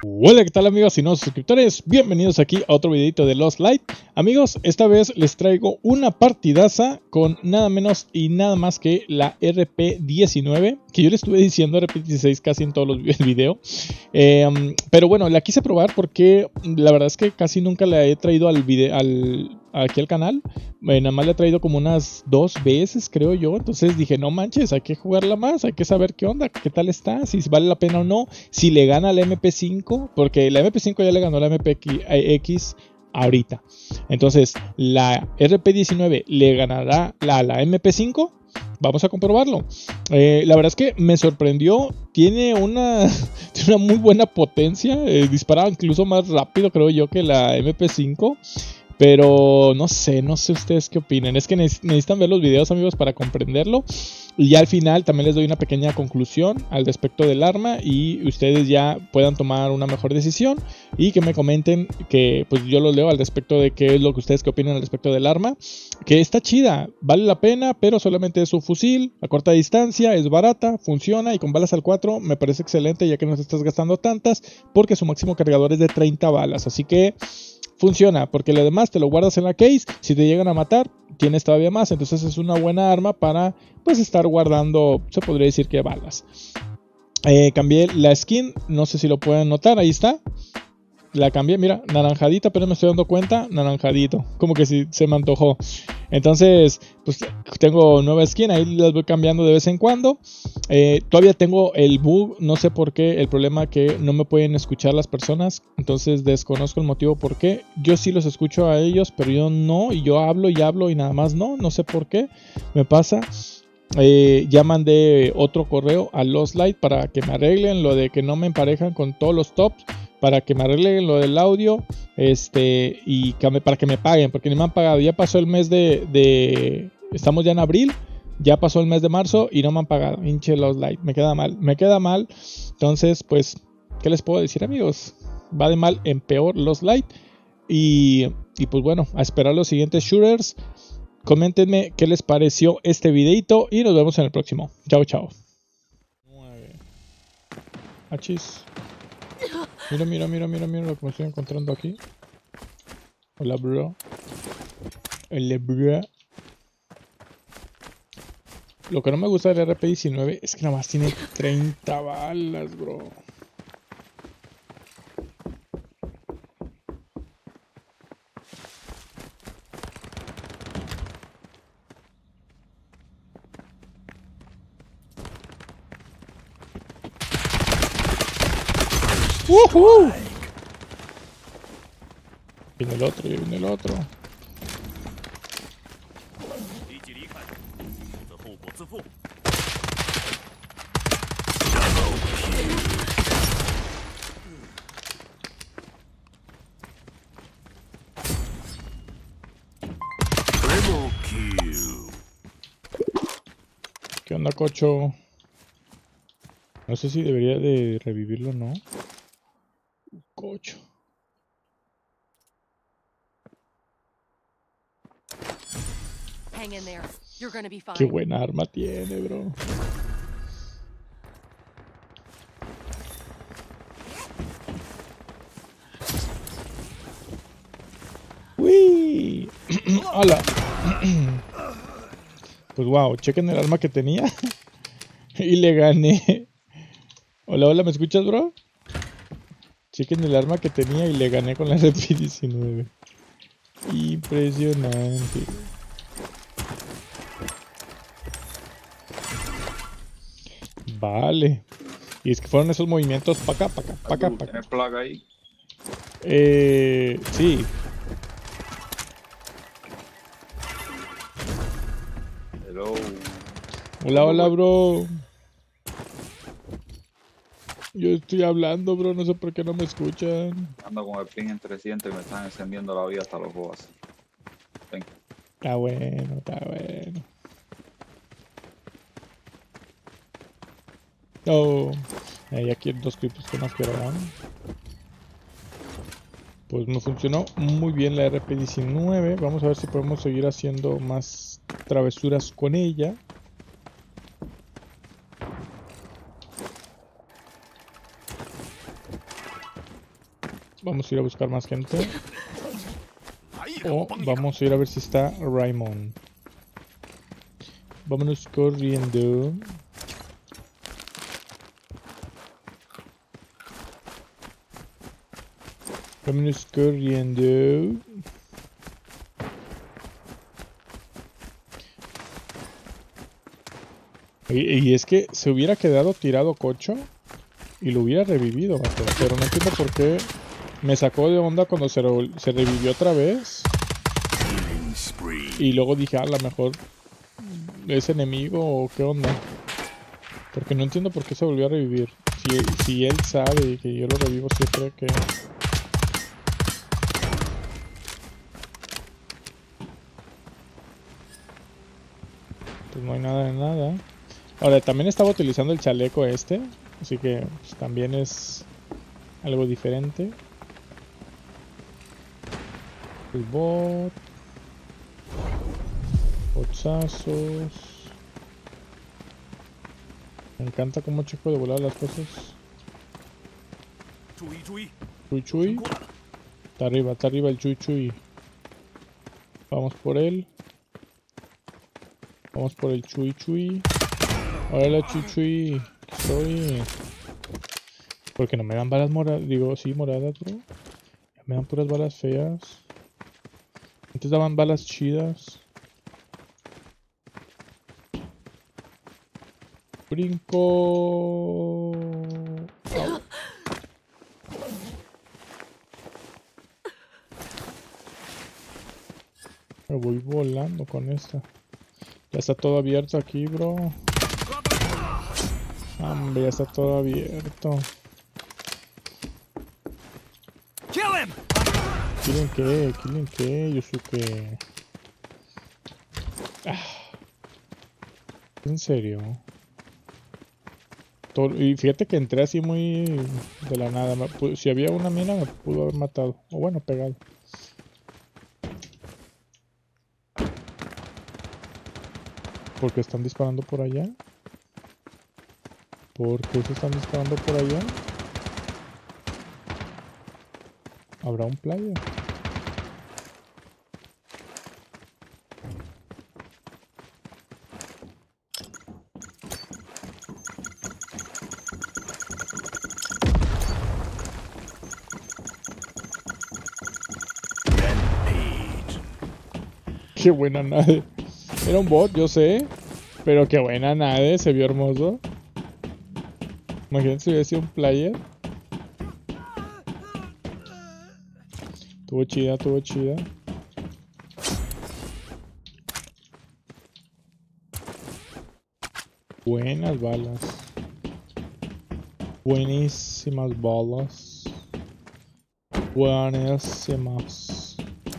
Hola, ¿qué tal amigos y nuevos suscriptores? Bienvenidos aquí a otro videito de Lost Light. Amigos, esta vez les traigo una partidaza con nada menos y nada más que la RP19, que yo le estuve diciendo RP16 casi en todos los videos. Pero bueno, la quise probar porque la verdad es que casi nunca la he traído aquí al canal. Nada más la he traído como unas 2 veces, creo yo. Entonces dije, no manches, hay que jugarla más, hay que saber qué onda, qué tal está, si vale la pena o no, si le gana a la MP5, porque la MP5 ya le ganó a la MPX ahorita. Entonces, la RP19 le ganará a la MP5. Vamos a comprobarlo. La verdad es que me sorprendió. Tiene una muy buena potencia. Dispara incluso más rápido, creo yo, que la MP5. Pero no sé ustedes qué opinan. Es que necesitan ver los videos, amigos, para comprenderlo. Y ya al final también les doy una pequeña conclusión al respecto del arma y ustedes ya puedan tomar una mejor decisión y que me comenten, que pues yo los leo al respecto de qué es lo que ustedes qué opinan al respecto del arma. Que está chida, vale la pena, pero solamente es un fusil a corta distancia, es barata, funciona y con balas al 4 me parece excelente, ya que no te estás gastando tantas, porque su máximo cargador es de 30 balas. Así que funciona, porque lo demás te lo guardas en la case. Si te llegan a matar, tienes todavía más. Entonces es una buena arma para pues estar guardando, se podría decir que balas. Cambié la skin, no sé si lo pueden notar, ahí está. La cambié, mira, naranjadita, pero me estoy dando cuenta, naranjadito, como que si se me antojó. Entonces, pues tengo nueva skin, ahí las voy cambiando de vez en cuando. Todavía tengo el bug, no sé por qué, el problema que no me pueden escuchar las personas. Entonces desconozco el motivo por qué. Yo sí los escucho a ellos, pero yo no, y yo hablo y nada más no sé por qué me pasa. Ya mandé otro correo a Lost Light para que me arreglen lo de que no me emparejan con todos los tops, para que me arreglen lo del audio, y para que me paguen, porque ni me han pagado. Ya pasó el mes estamos ya en abril, ya pasó el mes de marzo y no me han pagado. Hinche Lost Light, me queda mal. Entonces, pues, ¿qué les puedo decir, amigos? Va de mal en peor Lost Light. Y pues bueno, a esperar los siguientes shooters. Coméntenme qué les pareció este videito y nos vemos en el próximo. Chao, chao. 9. Achis. Mira lo que me estoy encontrando aquí. Hola, bro. Hola, bro. Lo que no me gusta del RP19 es que nada más tiene 30 balas, bro. ¡Woohoo! Viene el otro, ya viene el otro. ¿Qué onda, cocho? No sé si debería de revivirlo o no. Cocho. Qué buena arma tiene, bro. ¡Uy! ¡Hala! Pues wow, chequen el arma que tenía y le gané. Hola, ¿me escuchas, bro? Chequen el arma que tenía y le gané con la RP19. Impresionante. Vale. Y es que fueron esos movimientos pa' acá. ¿Tienes placa ahí? Sí. Hello. Hola, bro. Yo estoy hablando, bro, no sé por qué no me escuchan. Ando con el ping en 300 y me están encendiendo la vida hasta los boas. Ven. Está bueno. Oh, hay aquí 2 clips que más quiero. Pues me funcionó muy bien la RP19. Vamos a ver si podemos seguir haciendo más travesuras con ella. Vamos a ir a buscar más gente. O vamos a ir a ver si está Raymond. Vámonos corriendo. Vámonos corriendo. Y es que se hubiera quedado tirado Cocho y lo hubiera revivido, vato. Pero no entiendo por qué me sacó de onda cuando se revivió otra vez. Y luego dije, a lo mejor es enemigo o qué onda. Porque no entiendo por qué se volvió a revivir. Si él sabe que yo lo revivo siempre que... Pues no hay nada de nada. Ahora, también estaba utilizando el chaleco este. Así que pues, también es algo diferente. El bot. Botzazos. Me encanta cómo Checo de volar las cosas. Chui Chui. Está arriba el Chui Chui. Vamos por él. Vamos por el Chui Chui. Hola Chui Chui. Soy. Porque no me dan balas moradas. Digo, sí, moradas, bro. Me dan puras balas feas. Antes daban balas chidas. Brinco. Au. Me voy volando con esta. Ya está todo abierto aquí, bro. Hombre, ya está todo abierto. ¿Quieren qué? ¿Quieren qué? Yosuke. ¿En serio? Y fíjate que entré así muy de la nada. Si había una mina me pudo haber matado. O bueno, pegado. ¿Por qué están disparando por allá? ¿Por qué se están disparando por allá? ¿Habrá un player? Qué buena nave. Era un bot, yo sé. Pero qué buena nave, se vio hermoso. Imagínate si hubiera sido un player. Estuvo chida, estuvo chida. Buenas balas. Buenísimas balas. Buenísimas.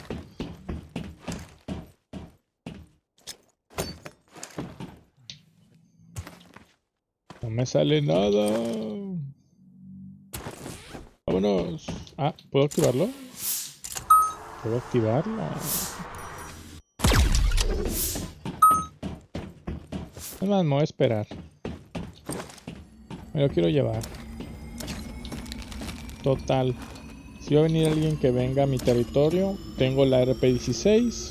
No me sale nada. Vámonos. Ah, ¿puedo activarlo? ¿Puedo activarlo? Es más, me voy a esperar. Me lo quiero llevar. Total. Si va a venir alguien que venga a mi territorio, tengo la RP-16.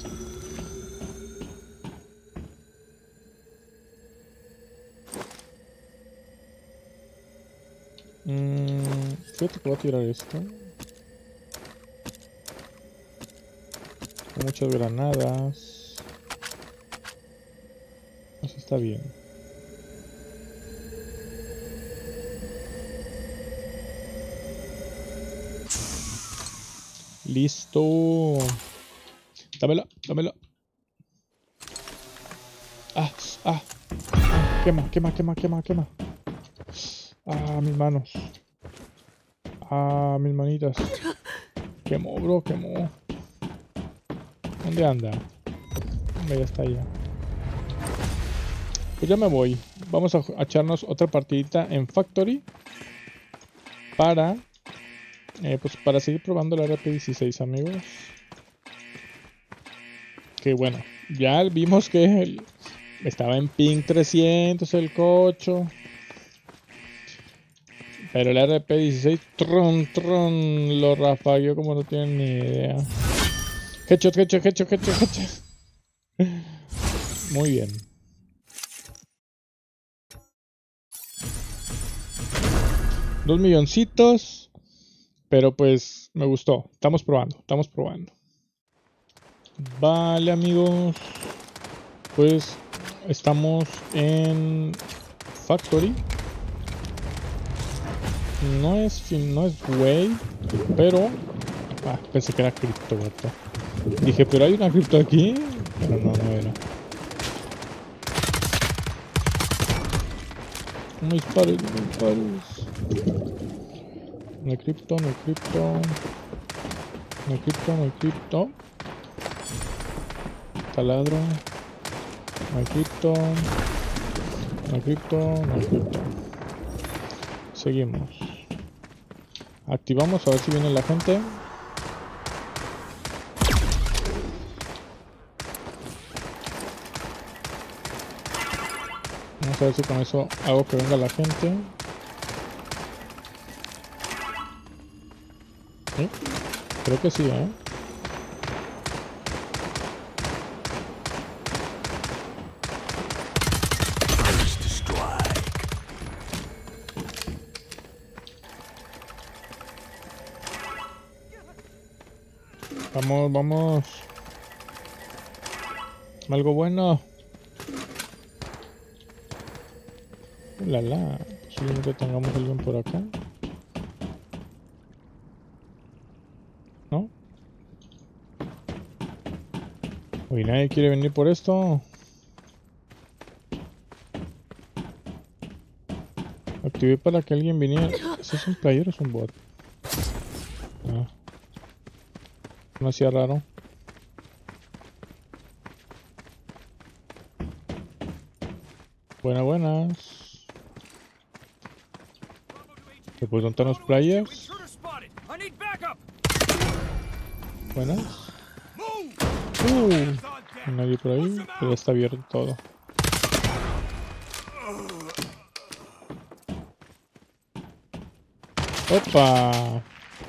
Fíjate que voy a tirar esto. Con muchas granadas. Eso está bien. Listo. Dámelo, dámelo. Ah. Quema. Ah, mis manos. Ah, mis manitas. Quemó, bro, quemó. ¿Dónde anda? Ya está allá. Pues ya me voy. Vamos a echarnos otra partidita en Factory. Para seguir probando la RP-16, amigos. Que bueno, ya vimos que estaba en ping 300 el cocho. Pero el RP16, tron, lo rafagueó como no tienen ni idea. Headshot. Muy bien. $2 milloncitos. Pero pues me gustó. Estamos probando. Vale, amigos. Pues estamos en Factory. No es Wave, pero pensé que era cripto, vato. Dije, pero hay una cripto aquí, pero no era. No dispares. No hay cripto. Taladro. No hay cripto. Seguimos. Activamos a ver si viene la gente. Vamos a ver si con eso hago que venga la gente. ¿Sí? Creo que sí, ¿eh? Vamos. Algo bueno. Posiblemente tengamos alguien por acá. ¿No? Uy, nadie quiere venir por esto. Activé para que alguien viniera. ¿Ese es un player o es un bot? Ah. No hacía raro. Buenas. ¿Te puedo contar los players? Buenas. Nadie por ahí, pero está abierto todo. ¡Opa!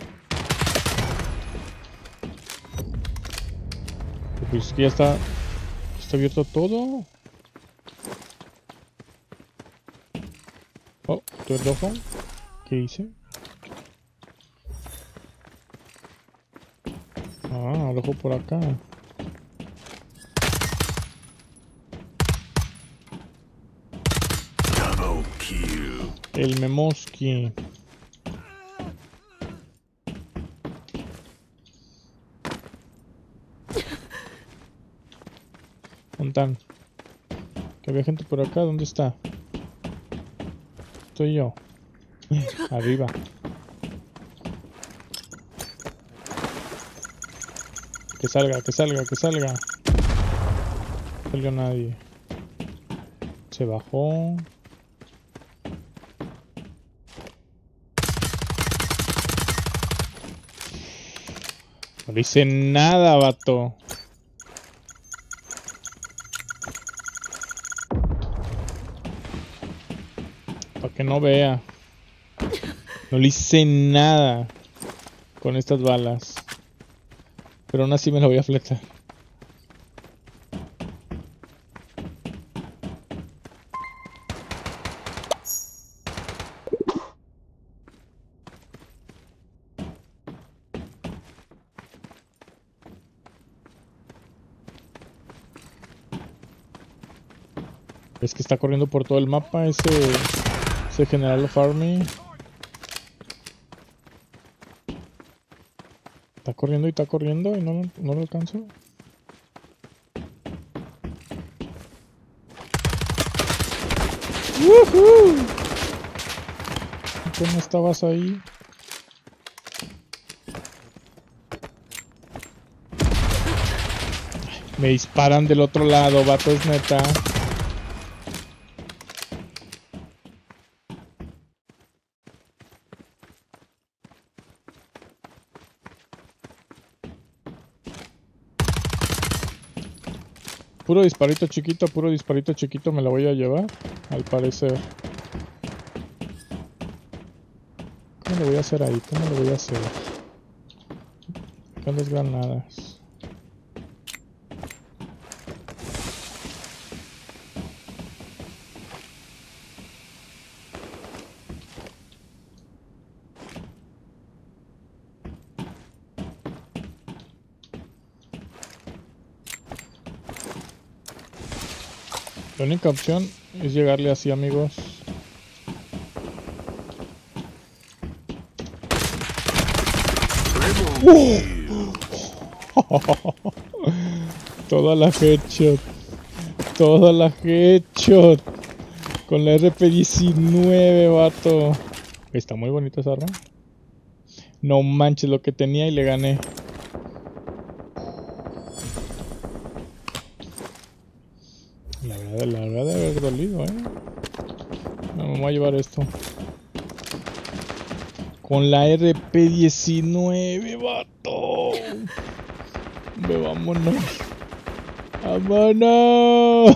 Pues que ya está abierto todo. Oh, ¿tú el ojo? ¿Qué hice? Ah, el ojo por acá. El Memoski. Montan. Que había gente por acá. ¿Dónde está? Estoy yo. Arriba. Que salga. No salió nadie. Se bajó. No le hice nada, vato. Para que no vea. No le hice nada con estas balas. Pero aún así me la voy a fletar. Es que está corriendo por todo el mapa ese general of Army. Está corriendo y no lo alcanzo. ¡Woohoo! ¿Cómo estabas ahí? Me disparan del otro lado, vato, es neta. Puro disparito chiquito me la voy a llevar, al parecer. ¿Cómo le voy a hacer ahí? ¿Cómo le voy a hacer? Con las granadas. La única opción es llegarle así, amigos. Toda la headshot. Toda la headshot. Con la RP19, vato. Está muy bonita esa arma. No manches lo que tenía y le gané. La verdad debe haber dolido, No me voy a llevar esto. Con la RP19, vato. Vámonos. ¡Vámonos!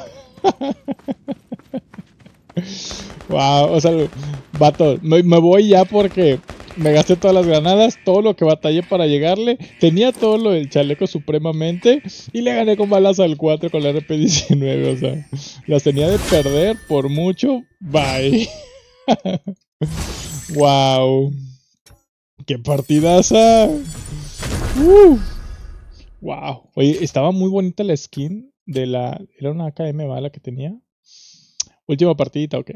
Wow, o sea, vato, me voy ya porque me gasté todas las granadas, todo lo que batallé para llegarle. Tenía todo lo del chaleco supremamente y le gané con balas al 4 con la RP19, o sea, las tenía de perder por mucho. Bye. Wow. ¡Qué partidaza! Wow. Oye, estaba muy bonita la skin de la... ¿Era una AKM bala que tenía? Última partidita, ¿o qué?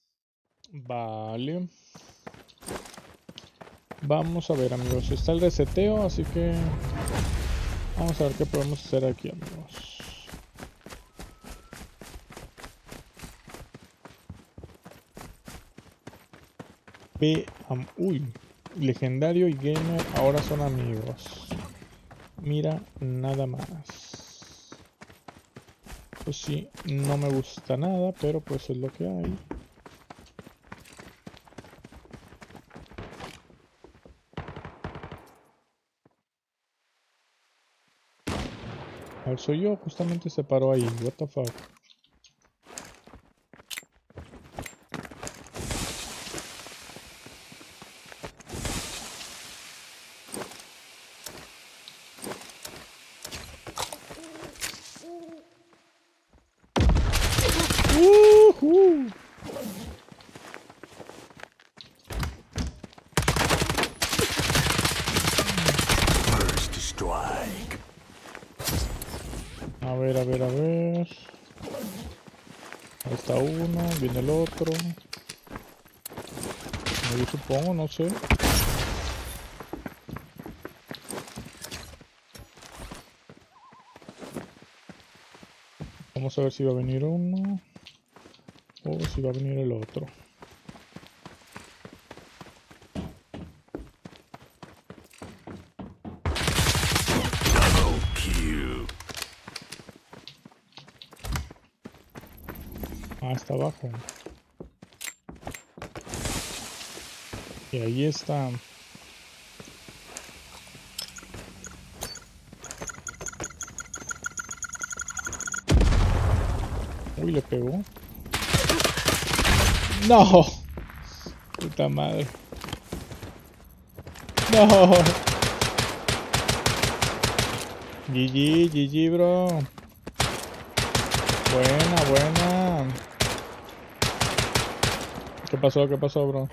Vale. Vamos a ver, amigos. Está el reseteo, así que... Vamos a ver qué podemos hacer aquí, amigos. Uy. Legendario y gamer ahora son amigos. Mira, nada más. Pues sí, no me gusta nada, pero pues es lo que hay. A ver, soy yo, justamente se paró ahí. What the fuck. A ver, a ver, a ver. Ahí está uno, viene el otro. Yo supongo, no sé. Vamos a ver si va a venir uno o si va a venir el otro. Ah, está abajo. Y ahí está. Uy, le pegó. No. Puta madre. No. GG, GG, bro. Buena, buena. ¿Qué pasó? ¿Qué pasó, bro?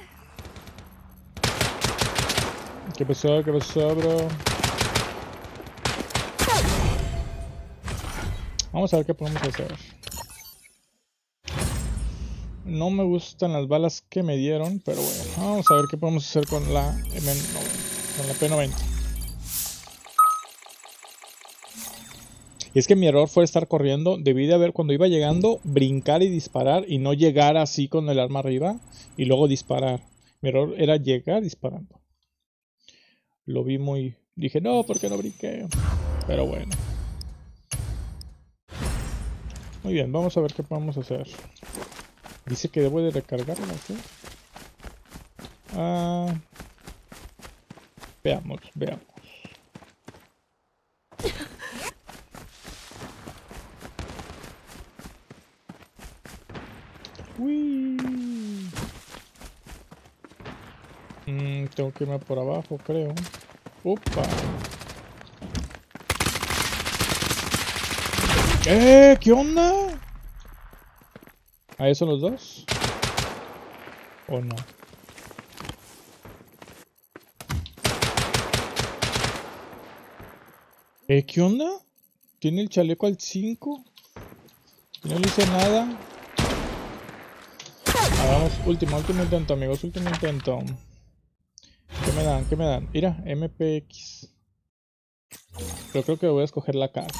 ¿Qué pasó? ¿Qué pasó, bro? Vamos a ver qué podemos hacer. No me gustan las balas que me dieron, pero bueno, vamos a ver qué podemos hacer con la M90, con la P90. Y es que mi error fue estar corriendo. Debí de haber, cuando iba llegando, brincar y disparar y no llegar así con el arma arriba y luego disparar. Mi error era llegar disparando. Lo vi muy... Dije, no, ¿por qué no brinqué? Pero bueno. Muy bien, vamos a ver qué podemos hacer. Dice que debo de recargarla, ¿sí? Veamos, veamos. Uy. tengo que irme por abajo, creo. Upa. ¿Qué onda? ¿Ahí son los dos? ¿O no? ¿Qué onda? ¿Tiene el chaleco al 5? No le hice nada. Hagamos último intento, amigos. Último intento. ¿Qué me dan? ¿Qué me dan? Mira, MPX. Pero creo que voy a escoger la K.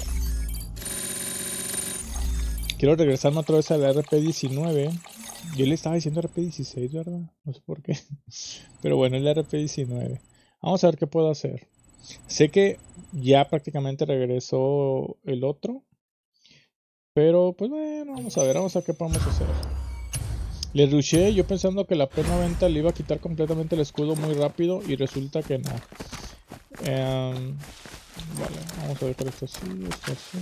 Quiero regresarme otra vez a la RP19. Yo le estaba diciendo RP16, ¿verdad? No sé por qué. Pero bueno, es la RP19. Vamos a ver qué puedo hacer. Sé que ya prácticamente regresó el otro. Pero pues bueno, vamos a ver qué podemos hacer. Le rushé yo pensando que la P90 le iba a quitar completamente el escudo muy rápido y resulta que no. Vale, vamos a ver esto así, esto así.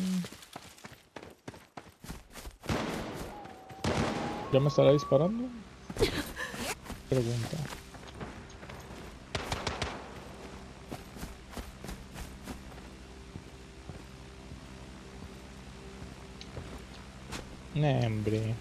¿Ya me estará disparando? Pregunta. Hombre.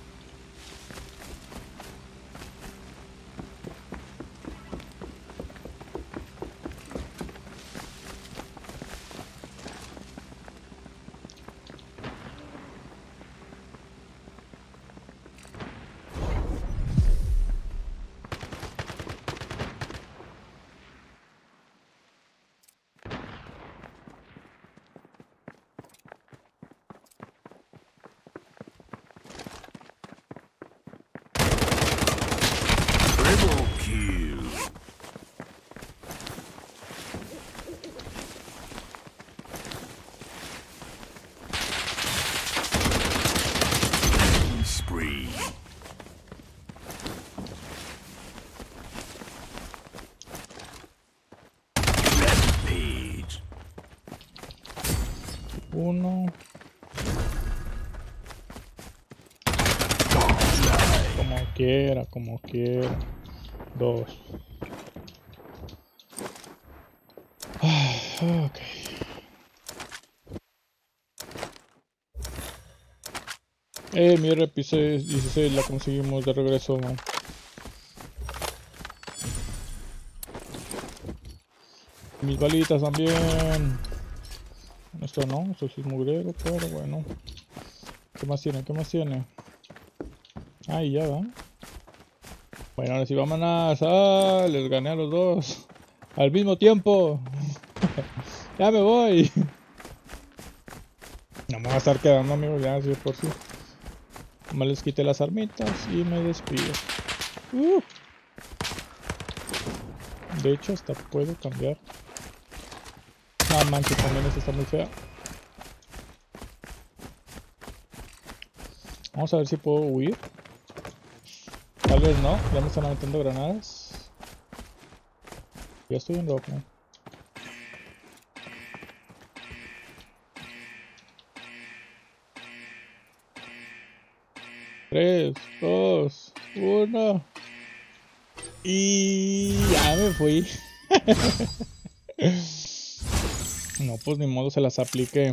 Uno. Como quiera. Dos. Ok. Mi RP16 la conseguimos de regreso. Mis balitas también. Esto no, esto sí es mugrero, pero bueno. ¿Qué más tiene? ¿Qué más tiene? Ahí ya va. Bueno, ahora sí vámonos. Les gané a los dos. Al mismo tiempo. Ya me voy. No me voy a estar quedando, amigos, ya así por sí. Me les quité las armitas y me despido. De hecho, hasta puedo cambiar. No manches, también esta está muy fea. Vamos a ver si puedo huir. Tal vez no, ya me están aventando granadas. Ya estoy en rojo. 3, 2, 1. Y ya me fui. No, pues ni modo, se las apliqué.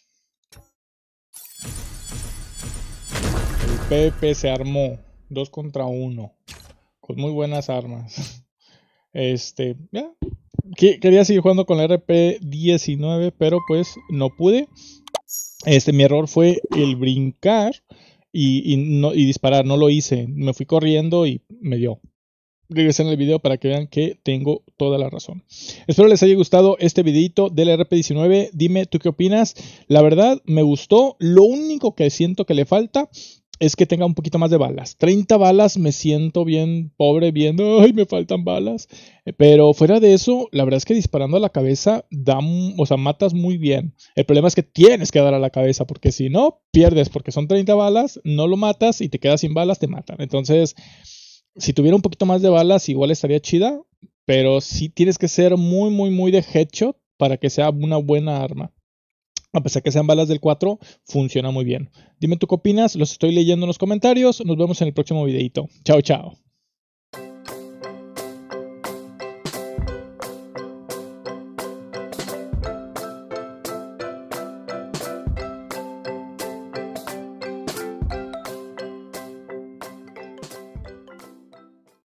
El PP se armó 2 contra 1 con muy buenas armas. Ya. Quería seguir jugando con la RP19, pero pues no pude. Mi error fue el brincar y disparar. No lo hice. Me fui corriendo y me dio. Regresé en el video para que vean que tengo toda la razón. Espero les haya gustado este videito del RP19. Dime tú qué opinas. La verdad me gustó. Lo único que siento que le falta es que tenga un poquito más de balas. 30 balas me siento bien pobre viendo. Ay, me faltan balas. Pero fuera de eso, la verdad es que disparando a la cabeza matas muy bien. El problema es que tienes que dar a la cabeza porque si no, pierdes porque son 30 balas, no lo matas y te quedas sin balas, te matan. Entonces, si tuviera un poquito más de balas, igual estaría chida, pero sí tienes que ser muy, muy, muy de headshot para que sea una buena arma. A pesar que sean balas del 4, funciona muy bien. Dime tú qué opinas, los estoy leyendo en los comentarios. Nos vemos en el próximo videito. Chao, chao.